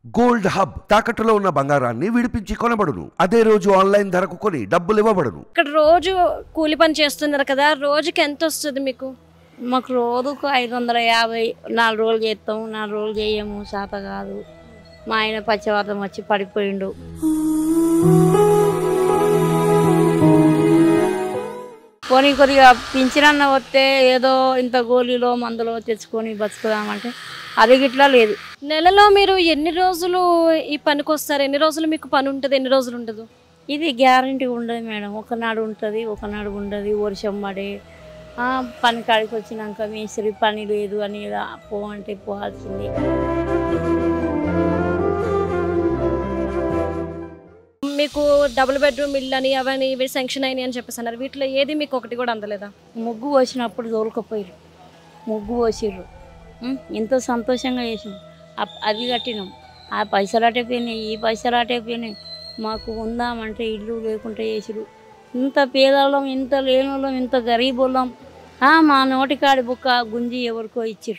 Gold hub తాకట్టులో ఉన్న బంగారాన్ని విడిపించి కొనబడును. అదే రోజు ఆన్లైన్ ధరకు కొని డబ్బులు ఇవ్వబడును. ఇక్కడ రోజు కూలి పని చేస్తున్నారు కదా, రోజుకి ఎంత వస్తుంది మీకు? మాకు రోజుకు 550. 4 రోజులు చేస్తాము, 4 రోజులు చేయము, శాత కాదు. మా ఆయన పచ్చవాతం వచ్చి పడిపోయిండు. పోనీ కొద్దిగా పింఛనన్న వస్తే ఏదో ఇంత గోళీలో మందులో తెచ్చుకొని బతుకుదామంటే అది గిట్లా లేదు. నెలలో మీరు ఎన్ని రోజులు ఈ పనికి వస్తారు? ఎన్ని రోజులు మీకు పని ఉంటుంది, ఎన్ని రోజులు ఉండదు? ఇది గ్యారంటీ ఉండదు మేడం. ఒకనాడు ఉంటుంది, ఒకనాడు ఉండదు. వర్షం పడే పని కాడికి వచ్చినాక మేస్త్రి పని లేదు అని పోవంటే పోవాల్సింది. మీకు డబుల్ బెడ్రూమ్ ఇల్లు అని అవన్నీ ఇవి శాంక్షన్ అయినాయి అని చెప్పేసి అన్నారు. వీటిలో ఏది మీకు ఒకటి కూడా అందలేదా? ముగ్గు పోసినప్పుడు దొరకపోయారు, ముగ్గు పోసిర్రు, ఎంతో సంతోషంగా చేసినాం. అవి కట్టినాం. ఆ పైసలు అటైపోయినాయి, ఈ పైసలు అటైపోయినాయి. మాకు ఉందామంటే ఇల్లు లేకుండా చేసిరు. ఇంత పేదవాళ్ళం, ఇంత లేనోళ్ళం, ఇంత గరీబోళ్ళం. మా నోటికాడి బుక్క గుంజి ఎవరికో ఇచ్చిరు.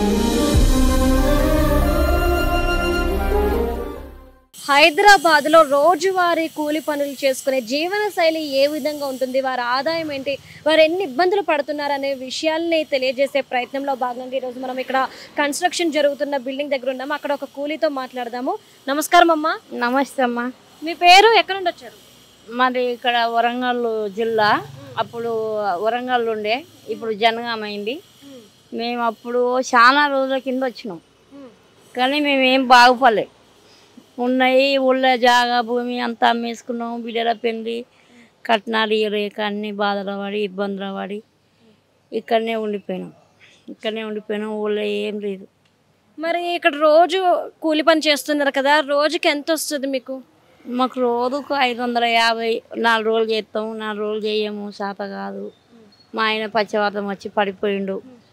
హైదరాబాద్లో రోజువారీ కూలి పనులు చేసుకునే జీవన శైలి ఏ విధంగా ఉంటుంది, వారి ఆదాయం ఏంటి, వారు ఎన్ని ఇబ్బందులు పడుతున్నారు అనే విషయాల్ని తెలియజేసే ప్రయత్నంలో భాగంగా ఈరోజు మనం ఇక్కడ కన్స్ట్రక్షన్ జరుగుతున్న బిల్డింగ్ దగ్గర ఉన్నాము. అక్కడ ఒక కూలీతో మాట్లాడదాము. నమస్కారం అమ్మా. నమస్తే అమ్మా. మీ పేరు, ఎక్కడ నుండి వచ్చారు? మరి ఇక్కడ వరంగల్ జిల్లా. అప్పుడు వరంగల్ ఉండే, ఇప్పుడు జనగాం అయింది. మేము అప్పుడు చాలా రోజుల కింద వచ్చినాం, కానీ మేమేం బాగుపడలే. ఉన్నాయి ఊళ్ళో జాగా భూమి అంతా అమ్మేసుకున్నాం. బిడ్డల పెళ్ళి, కట్నాలు ఇయ్యలేక అన్ని బాధలు పడి ఇబ్బందులు పడి ఇక్కడనే ఉండిపోయినాం. ఊళ్ళో ఏం లేదు. మరి ఇక్కడ రోజు కూలి పని చేస్తున్నారు కదా, రోజుకి ఎంత వస్తుంది మీకు? మాకు రోజుకు 550. 4 రోజులు చేస్తాము, 4 రోజులు చేయము, శాత కాదు. మా ఆయన పచ్చవాతం వచ్చి పడిపోయిండు.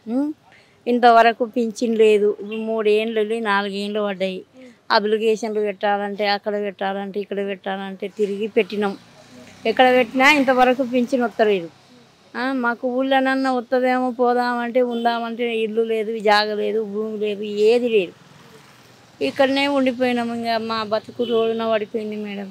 ఇంతవరకు పింఛన్ లేదు. 3 ఏళ్ళు 4 ఏళ్ళు పడ్డాయి. అప్లికేషన్లు పెట్టాలంటే అక్కడ పెట్టాలంటే ఇక్కడ పెట్టాలంటే తిరిగి పెట్టినాం. ఎక్కడ పెట్టినా ఇంతవరకు పింఛన్ వస్తలేదు. మాకు ఊళ్ళోనన్నా వస్తుందేమో, పోదామంటే ఉందామంటే ఇల్లు లేదు, జాగ లేదు, భూమి లేదు, ఏది లేదు. ఇక్కడనే ఉండిపోయినాము. ఇంకా మా బతుకు రోజున పడిపోయింది మేడం.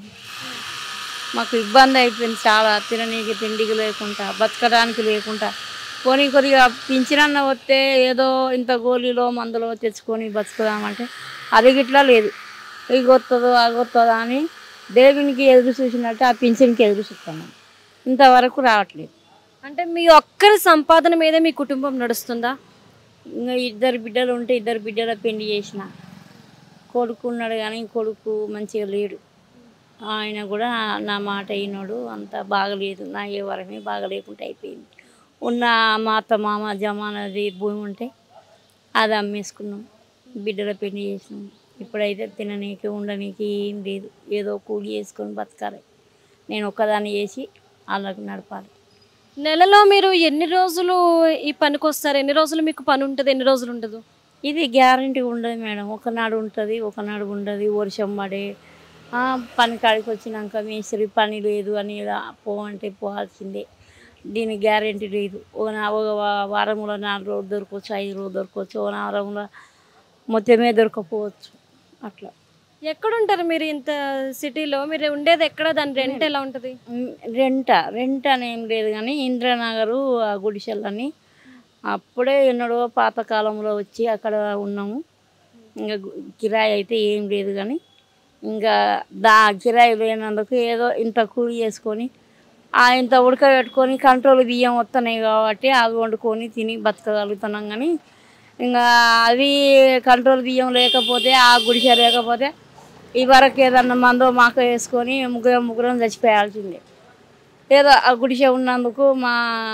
మాకు ఇబ్బంది అయిపోయింది చాలా. తిననీకి తిండికి లేకుండా, బతకడానికి లేకుండా. పోనీ కొద్దిగా పింఛనన్న వస్తే ఏదో ఇంత గోళీలో మందులో తెచ్చుకొని బతుకుదామంటే అది గిట్లా లేదు. ఇది వస్తుందో అది వస్తుందో అని దేవునికి ఎదురు చూసినట్టు ఆ పింఛన్కి ఎదురు చూస్తున్నాం. ఇంతవరకు రావట్లేదు. అంటే మీ ఒక్కరి సంపాదన మీద మీ కుటుంబం నడుస్తుందా? ఇంకా 2 బిడ్డలు ఉంటే 2 బిడ్డల పెళ్లి చేసిన. కొడుకు ఉన్నాడు కానీ కొడుకు మంచిగా లేడు. ఆయన కూడా నా మాట అయినాడు. అంత బాగలేదు. నా ఏ వరమే బాగలేకుండా అయిపోయింది. ఉన్న మా అత్త మామ జమానది భూమి ఉంటే అది అమ్మేసుకున్నాం. బిడ్డల పెళ్లి చేసినాం. ఇప్పుడైతే తిననీకి ఉండనీకి ఏం లేదు. ఏదో కూలి చేసుకొని బతకాలి. నేను ఒక్కదాన్ని చేసి వాళ్ళకు నడపాలి. నెలలో మీరు ఎన్ని రోజులు ఈ పనికి వస్తారు? ఎన్ని రోజులు మీకు పని ఉంటుంది, ఎన్ని రోజులు ఉండదు? ఇది గ్యారంటీ ఉండదు మేడం. ఒకనాడు ఉంటుంది, ఒకనాడు ఉండదు. వర్షం పడే పని కాడికి వచ్చినాక మేస్త్రి పని లేదు అని పోవంటే పోవాల్సిందే. దీనికి గ్యారంటీ లేదు. ఒక వారంలో 4 రోజులు దొరకవచ్చు, 5 రోజులు దొరకవచ్చు, ఒక వారంలో మొత్తమే దొరకపోవచ్చు. అట్లా. ఎక్కడుంటారు మీరు? ఇంత సిటీలో మీరు ఉండేది ఎక్కడ? దాని రెంట్ ఎలా ఉంటుంది? రెంట్ అని ఏం లేదు కానీ ఇంద్రనగరు ఆ గుడిసెలని అప్పుడే ఎన్నడో పాతకాలంలో వచ్చి అక్కడ ఉన్నాము. ఇంకా కిరాయి అయితే ఏం లేదు కానీ ఇంకా కిరాయి లేనందుకు ఏదో ఇంత కూలి చేసుకొని ఇంత ఉడకబెట్టుకొని కంట్రోల్ బియ్యం వస్తున్నాయి కాబట్టి అవి వండుకొని తిని బతకగలుగుతున్నాం. కానీ ఇంకా అవి కంట్రోల్ బియ్యం లేకపోతే, ఆ గుడిసె లేకపోతే ఈ వరకు ఏదన్నా మందో మాకు వేసుకొని ముగ్గురం చచ్చిపోయాల్సిందే. ఏదో ఆ గుడిసె ఉన్నందుకు, మా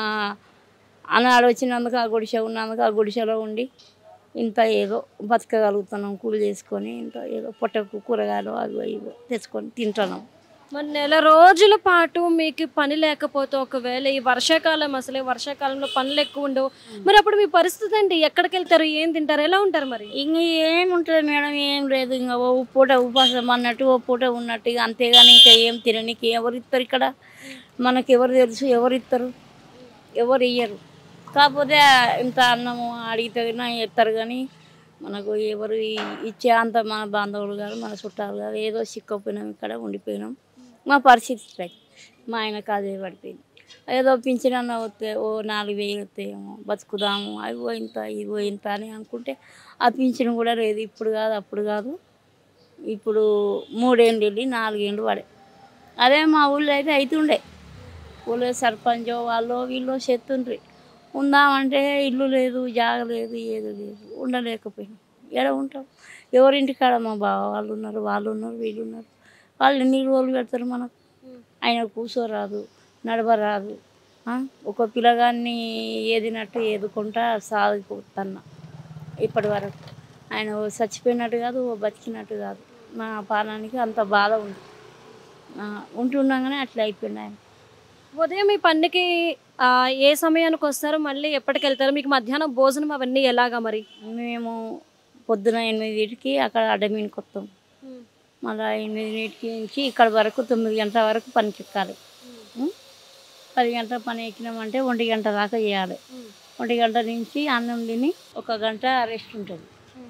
అన్నాడు వచ్చినందుకు, ఆ గుడిసె ఉన్నందుకు ఆ గుడిసెలో ఉండి ఇంత ఏదో బతకగలుగుతున్నాం. కూలి చేసుకొని ఇంత ఏదో పొట్టకు కూరగాయలు అవి ఇవి తెచ్చుకొని తింటున్నాం. మరి నెల రోజుల పాటు మీకు పని లేకపోతే, ఒకవేళ ఈ వర్షాకాలం, అసలే వర్షాకాలంలో పనులు ఎక్కువ ఉండవు, మరి అప్పుడు మీ పరిస్థితి ఏంటి? ఎక్కడికి వెళ్తారు, ఏం తింటారు, ఎలా ఉంటారు? మరి ఇంక ఏముంటుంది మేడం, ఏం లేదు. ఇంకా ఓ పూట ఉపాసం అన్నట్టు, ఓ పూట ఉన్నట్టు, ఇక అంతేగాని ఇంకా ఏం తిననీకి ఎవరు ఇస్తారు? ఇక్కడ మనకు ఎవరు తెలుసు? ఎవరు ఇస్తారు? ఎవరు ఇయ్యరు. కాకపోతే ఇంత అన్నము అడిగితే ఇస్తారు కానీ మనకు ఎవరు ఇచ్చే అంత మన బాంధవులు కాదు, మన చుట్టాలు కాదు. ఏదో చిక్కపోయినాం, ఇక్కడ ఉండిపోయినాం. మా పరిస్థితి ఇట్లా. మా ఆయనకు అదే పడిపోయింది. ఏదో పింఛనన్న వస్తే ఓ 4,000 వస్తాయేమో బతుకుదాము, అవి ఇంత ఇవి ఇంత అని అనుకుంటే ఆ పింఛన్ కూడా లేదు. ఇప్పుడు కాదు అప్పుడు కాదు, ఇప్పుడు 3 ఏళ్ళు వెళ్ళి 4 ఏళ్ళు పడే. అదే మా ఊళ్ళో అయితే అవుతుండే. ఊళ్ళో సర్పంచ్ వాళ్ళు వీళ్ళు చెత్తుండ్రి. ఉందామంటే ఇల్లు లేదు, జాగ లేదు, ఏది లేదు, ఉండలేకపోయినాం. ఎక్కడ ఉంటాం? ఎవరింటికాడ మా బావ వాళ్ళు ఉన్నారు, వీళ్ళు ఉన్నారు. వాళ్ళు ఎన్ని రోజులు పెడతారు మనకు? ఆయన కూర్చోరాదు, నడవరాదు. ఒక పిల్లగాన్ని ఏదినట్టు ఏదుకుంటా సాగిపోతున్నా ఇప్పటి వరకు. ఆయన చచ్చిపోయినట్టు కాదు, బతికినట్టు కాదు. మా పానానికి అంత బాధ ఉంది. ఉంటుండగానే అట్లా అయిపోయింది ఆయన. ఉదయం మీ పనికి ఏ సమయానికి వస్తారు, మళ్ళీ ఎప్పటికి వెళ్తారు? మీకు మధ్యాహ్నం భోజనం అవన్నీ ఎలాగా మరి? మేము పొద్దున 8కి అక్కడ అడ్డమీనికి వస్తాం. మళ్ళీ 8 నుంచి ఇక్కడ వరకు 9 గంటల వరకు పనికి ఎక్కాలి. 10 గంటల పని ఎక్కినామంటే 1 గంట దాకా చేయాలి. 1 గంట నుంచి అన్నం తిని 1 గంట రెస్ట్ ఉంటుంది.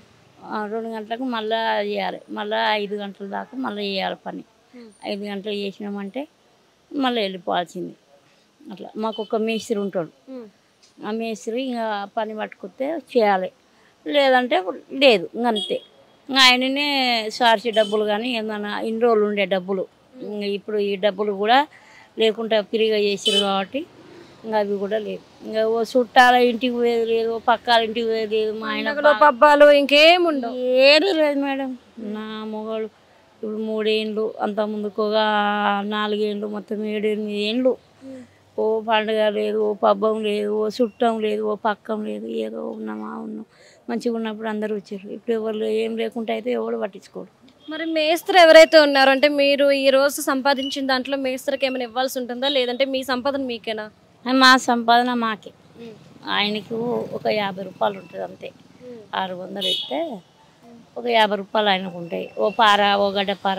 2 గంటలకు మళ్ళీ చేయాలి. మళ్ళీ 5 గంటల దాకా మళ్ళీ చేయాలి పని. 5 గంటలు చేసినామంటే మళ్ళీ వెళ్ళిపోవాల్సింది. అట్లా మాకు ఒక మేస్త్రి ఉంటాడు. ఆ మేస్త్రి ఇంకా పని పట్టుకొస్తే చేయాలి, లేదంటే లేదు, ఇంకంతే. ఆయననే సార్చి డబ్బులు కానీ ఏమన్నా ఇన్ని రోజులు ఉండే డబ్బులు, ఇప్పుడు ఈ డబ్బులు కూడా లేకుండా ఫ్రీగా చేసారు కాబట్టి ఇంకా అవి కూడా లేదు. ఇంకా ఓ చుట్టాల ఇంటికి పోయేది లేదు, ఓ పక్కాల ఇంటికి పోయేది లేదు. మా ఆయన పబ్బాలు ఇంకేముండవు, ఏది లేదు మేడం. నా మొగలు ఇప్పుడు 3 ఏళ్ళు, అంత ముందుకోగా 4 ఏళ్ళు, మొత్తం 7-8 ఏళ్ళు. ఓ పండుగ లేదు, ఓ పబ్బం లేదు, ఓ చుట్టం లేదు, ఓ పక్కం లేదు. ఏదో ఉన్నాం మంచిగా ఉన్నప్పుడు అందరూ వచ్చారు. ఇప్పుడు ఎవరు ఏం లేకుండా అయితే ఎవరు పట్టించుకోరు. మరి మేస్త్రి ఎవరైతే ఉన్నారో, అంటే మీరు ఈ రోజు సంపాదించిన దాంట్లో మేస్త్రికి ఏమైనా ఇవ్వాల్సి ఉంటుందా, లేదంటే మీ సంపాదన మీకేనా? మా సంపాదన మాకే. ఆయనకు ఒక 50 రూపాయలు ఉంటుంది అంతే. 600 ఇస్తే ఒక 50 రూపాయలు ఆయనకు ఉంటాయి. ఓ పార, ఓ గడ్డపార,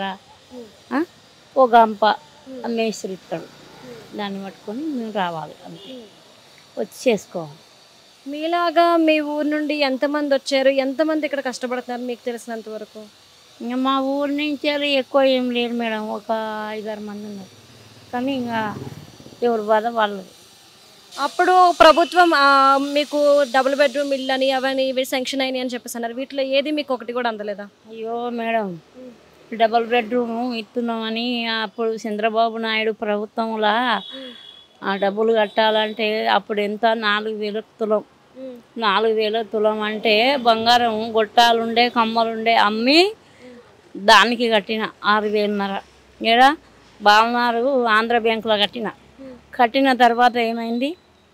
ఓ గంప మేస్త్రి ఇస్తాడు. దాన్ని పట్టుకొని మేము రావాలి, అంతే. వచ్చి చేసుకోవాలి. మీలాగా మీ ఊరు నుండి ఎంతమంది వచ్చారు, ఎంతమంది ఇక్కడ కష్టపడుతున్నారు మీకు తెలిసినంత వరకు? ఇంకా మా ఊరి నుంచి ఎక్కువ ఏం లేరు మేడం, ఒక 5-6 మంది ఉన్నారు. కానీ ఇంకా ఎవరి బాధ వాళ్ళు. అప్పుడు ప్రభుత్వం మీకు డబుల్ బెడ్రూమ్ ఇల్లు అని అవని ఇవి శాంక్షన్ అయినాయి అని చెప్పేసి అన్నారు. వీటిలో ఏది మీకు ఒకటి కూడా అందలేదా? అయ్యో మేడం, డబుల్ బెడ్రూమ్ ఇస్తున్నామని అప్పుడు చంద్రబాబు నాయుడు ప్రభుత్వంలో ఆ డబ్బులు కట్టాలంటే అప్పుడు ఎంత? 4,000 తులం. 4,000 తులం అంటే బంగారం గొట్టాలుండే, కమ్మలుండే అమ్మి దానికి కట్టిన 6,500. ఏడా బావనారు ఆంధ్ర బ్యాంకులో కట్టిన తర్వాత ఏమైంది?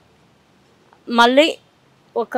మళ్ళీ ఒక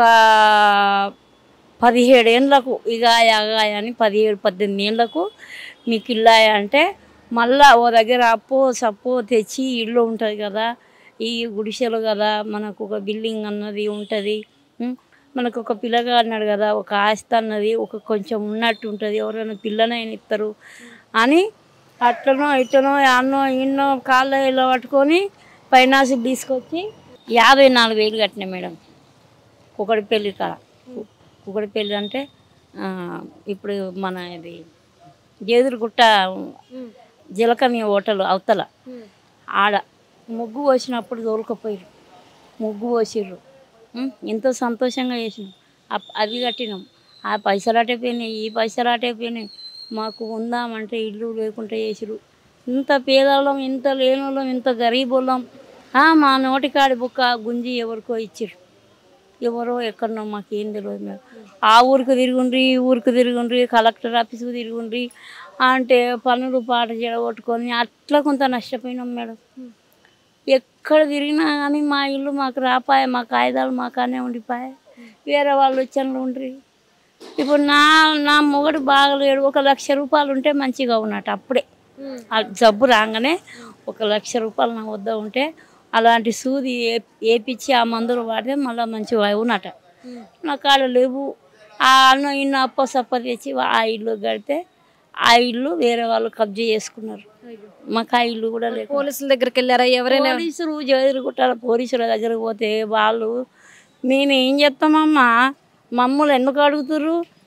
17 ఏళ్ళకు ఇగాయ అని 17-18 ఏళ్ళకు మీకు ఇల్లాయ అంటే మళ్ళీ ఓ దగ్గర అప్పు సప్పు తెచ్చి ఇల్లు ఉంటుంది కదా, ఈ గుడిసెలు కదా, మనకు ఒక బిల్డింగ్ అన్నది ఉంటుంది, మనకు ఒక పిల్లగా అన్నాడు కదా, ఒక ఆస్తి అన్నది ఒక కొంచెం ఉన్నట్టు ఉంటుంది, ఎవరైనా పిల్లనైనా ఇస్తారు అని అట్లనో ఇట్లనో అన్నో ఇన్నో కాళ్ళ ఇలా పట్టుకొని ఫైనాన్స్కి తీసుకొచ్చి 54,000 కట్టినా మేడం. కుకటిపల్లి కాడ. కుకటిపల్లి అంటే ఇప్పుడు మన ఇది జేదురుగుట్ట జీలకర్ణి హోటల్ అవతల ఆడ ముగ్గు పోసినప్పుడు తోలుకపోయారు. ముగ్గు పోసిర్రు, ఎంతో సంతోషంగా చేసినాం. అవి కట్టినాం. ఆ పైసలు అటైపోయినాయి, ఈ పైసలు అటైపోయినాయి. మాకు ఉందామంటే ఇల్లు లేకుండా చేసిరు. ఇంత పేదవాళ్ళం, ఇంత లేనోళ్ళం, ఇంత గరీబోళ్ళం. మా నోటికాడి బుక్క గుంజి ఎవరికో ఇచ్చిర్రు. ఎవరో ఎక్కడనో మాకేం తెలియదు మేడం. ఆ ఊరికి తిరుగుండ్రి, ఈ ఊరికి తిరుగుండ్రి, కలెక్టర్ ఆఫీస్కి తిరుగుండ్రి అంటే పనులు పాట చెడగొట్టుకొని అట్లా కొంత నష్టపోయినాం మేడం. ఎక్కడ తిరిగినా కానీ మా ఇల్లు మాకు రాపాయ, మా కాగితాలు మాకానే ఉండిపోయాయి. వేరే వాళ్ళు వచ్చాను ఉండ్రి. ఇప్పుడు నా మొగడు బాగలేడు. 1,00,000 రూపాయలు ఉంటే మంచిగా ఉన్నట్టు. అప్పుడే జబ్బు రాగానే 1,00,000 రూపాయలు నా వద్ద ఉంటే అలాంటి సూది వేపించి ఆ మందులు వాడితే మళ్ళీ మంచిగా ఉన్నట. నా కాడ లేవు. ఆ అన్న ఇన్న అప్ప సప్ప తెచ్చి ఆ ఇల్లు కడితే ఆ ఇల్లు వేరే వాళ్ళు కబ్జా చేసుకున్నారు. మాకు ఆ ఇల్లు కూడా లేదు. పోలీసుల దగ్గరికి వెళ్ళారా? ఎవరైనా? పోలీసులు జరుగుతారు. పోలీసుల దగ్గరకు పోతే వాళ్ళు మేము ఏం చెప్తామమ్మా, మమ్మల్ని ఎందుకు అడుగుతుర్రు,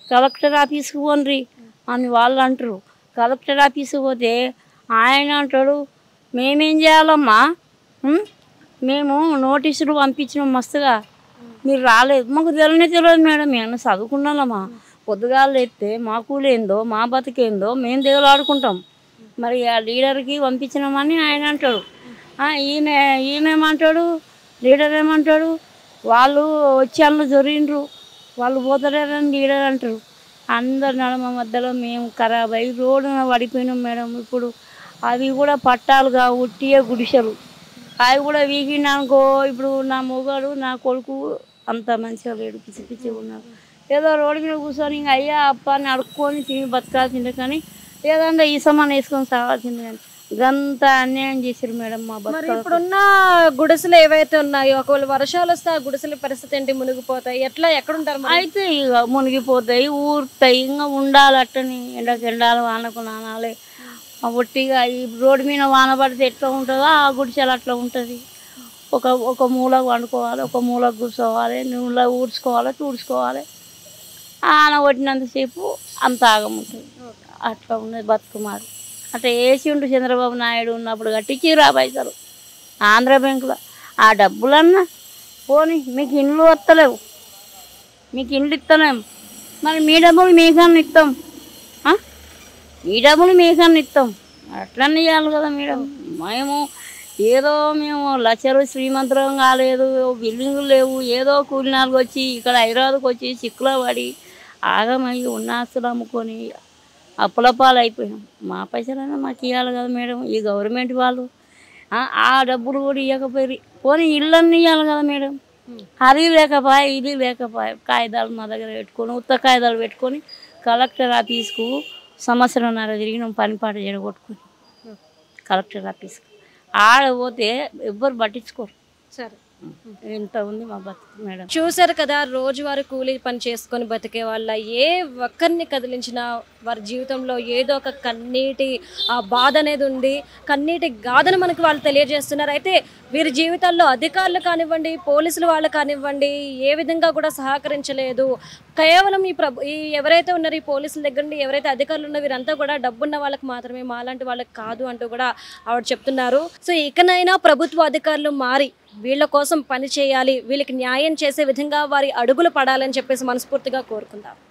కలెక్టర్ ఆఫీస్కి పోండి అని వాళ్ళు అంటారు. కలెక్టర్ ఆఫీస్కి పోతే ఆయన అంటాడు, మేమేం చేయాలమ్మా, మేము నోటీసులు పంపించినాం మస్తుగా, మీరు రాలేదు. మాకు తెలియదు మేడం, మేము చదువుకున్నామా, పొద్దుగాలు ఎత్తే మా కూలేందో మా బతికేందో మేము దిగలాడుకుంటాం. మరి ఆ లీడర్కి పంపించినామని ఆయన అంటాడు. ఈయనేమంటాడు, లీడర్ ఏమంటాడు, వాళ్ళు వచ్చి వాళ్ళు జరిగిండ్రు, వాళ్ళు పోతలేరని లీడర్ అంటారు. అందరి నడమ మధ్యలో మేము ఖరాబ్ అయ్యి రోడ్డున పడిపోయినాం మేడం. ఇప్పుడు అవి కూడా పట్టాలుగా ఉట్టియే గుడిసెలు, అవి కూడా వీకిండనుకో. ఇప్పుడు నా మొగాడు నా కొడుకు అంత మంచిగా లేడు, పిచ్చి పిచ్చిగా ఉన్నారు. ఏదో రోడ్డు మీద కూర్చొని ఇంకా అయ్యా అప్ప అని అడుక్కొని తిని బతకాల్సిందే, కానీ ఏదంటే ఈ సమాన్ వేసుకొని సాగాల్సిందే. కానీ గంత అన్యాయం చేశారు మేడం మా బతుకు. ఇప్పుడున్న గుడిసెలు ఏవైతే ఉన్నాయో ఒకవేళ వర్షాలు వస్తే ఆ గుడిసెల పరిస్థితి ఏంటి, మునిగిపోతాయి, ఎట్లా ఎక్కడుంటారు? అయితే ఇక మునిగిపోతాయి, ఊరుతాయి, ఇంకా ఉండాలి అట్టని. ఎండకు ఎండాలి, వానకు నానాలి. ఒట్టిగా ఈ రోడ్డు మీద వాన పడితే ఎట్లా ఉంటుందో ఆ గుడిసెలు అట్లా ఉంటుంది. ఒక మూలకు వండుకోవాలి, ఒక మూలకు కూర్చోవాలి, నూనెలో ఊడ్చుకోవాలి, తుడుచుకోవాలి. ఆన కొట్టినంతసేపు అంత ఆగం ఉంటుంది. అట్లా ఉన్నది బతుకుమారు. అట్లా వేసిండు చంద్రబాబు నాయుడు ఉన్నప్పుడు కట్టించి పైసలు ఆంధ్ర బ్యాంకులో. ఆ డబ్బులన్నా పోనీ, మీకు ఇండ్లు వస్తలేవు, మీకు ఇండ్లు ఇస్తలేము, మరి మీ డబ్బులు మీకన్నా ఇస్తాం, మీ డబ్బులు మీకన్నా ఇస్తాం, అట్లనే ఇవ్వాలి కదా మేడం. మేము లక్షలు శ్రీమంతులం కాలేదు, బిల్డింగులు లేవు, ఏదో కూలినాలకు వచ్చి ఇక్కడ హైదరాబాద్కి వచ్చి చిక్కులో పడి ఆగమయ్యి ఉన్న ఆస్తులు అమ్ముకొని అప్పులపాలు అయిపోయాం. మా పైసలైనా మాకు ఇవ్వాలి కదా మేడం. ఈ గవర్నమెంట్ వాళ్ళు ఆ డబ్బులు కూడా ఇవ్వకపోయి పోనీ ఇళ్ళన్నీ ఇవ్వాలి కదా మేడం. అది లేకపోయా, ఇది లేకపోయా, కాగితాలు మా దగ్గర పెట్టుకొని ఉత్త కాగితాలు పెట్టుకొని కలెక్టర్ ఆఫీస్కు సంవత్సరంన్నర తిరిగినాం, పనిపాటు జరగొట్టుకొని కలెక్టర్ ఆఫీస్కి. ఆడపోతే ఎవ్వరు పట్టించుకోరు. సరే, ఇంత ఉంది మా బతుకు మేడం. చూసారు కదా, రోజువారీ కూలీ పని చేసుకొని బతికే వాళ్ళ ఏ ఒక్కరిని కదిలించినా వారి జీవితంలో ఏదో ఒక కన్నీటి బాధ అనేది ఉంది. కన్నీటి గాథను మనకి వాళ్ళు తెలియజేస్తున్నారు. అయితే వీరి జీవితాల్లో అధికారులు కానివ్వండి, పోలీసులు వాళ్ళు కానివ్వండి, ఏ విధంగా కూడా సహకరించలేదు. కేవలం ఈ ఎవరైతే ఉన్నారో ఈ పోలీసుల దగ్గర నుండి ఎవరైతే అధికారులు ఉన్నారో వీరంతా కూడా డబ్బున్న వాళ్ళకి మాత్రమే, మాలాంటి వాళ్ళకి కాదు అంటూ కూడా ఆవిడ చెప్తున్నారు. సో ఇకనైనా ప్రభుత్వ అధికారులు మారి వీళ్ళ కోసం పని చేయాలి, వీళ్ళకి న్యాయం చేసే విధంగా వారి అడుగులు పడాలని చెప్పేసి మనస్ఫూర్తిగా కోరుకుందాం.